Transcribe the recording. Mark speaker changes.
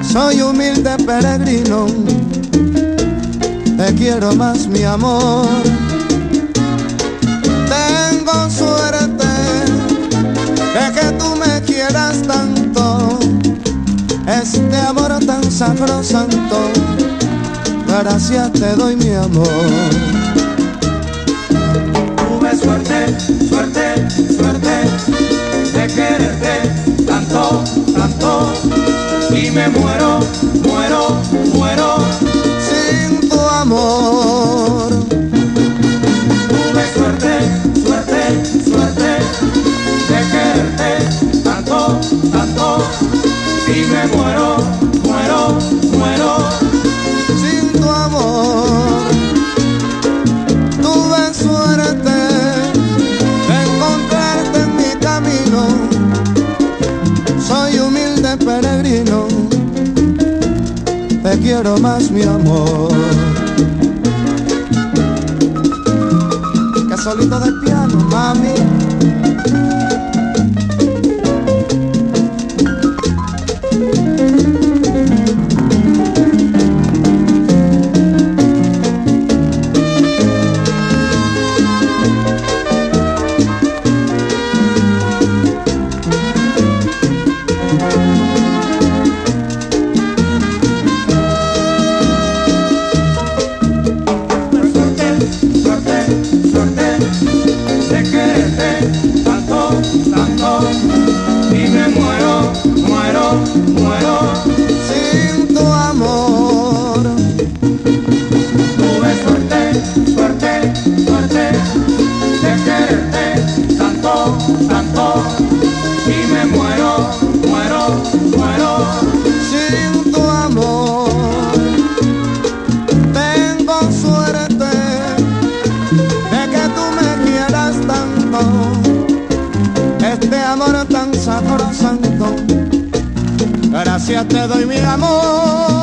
Speaker 1: Soy humilde peregrino, te quiero más, mi amor. Tengo suerte de que tú me quieras tanto, este amor tan sacrosanto, gracias te doy, mi amor.
Speaker 2: Tuve suerte, suerte, suerte de quererte tanto, tanto, y me muero, muero, muero
Speaker 1: sin tu amor.
Speaker 2: Tuve suerte, suerte, suerte de quererte tanto, tanto, y me muero, muero, muero
Speaker 1: sin tu amor. Tuve suerte de encontrarte en mi camino, soy humilde peregrino, te quiero más, mi amor. Que solito del piano, mami. Gracias te doy, mi amor.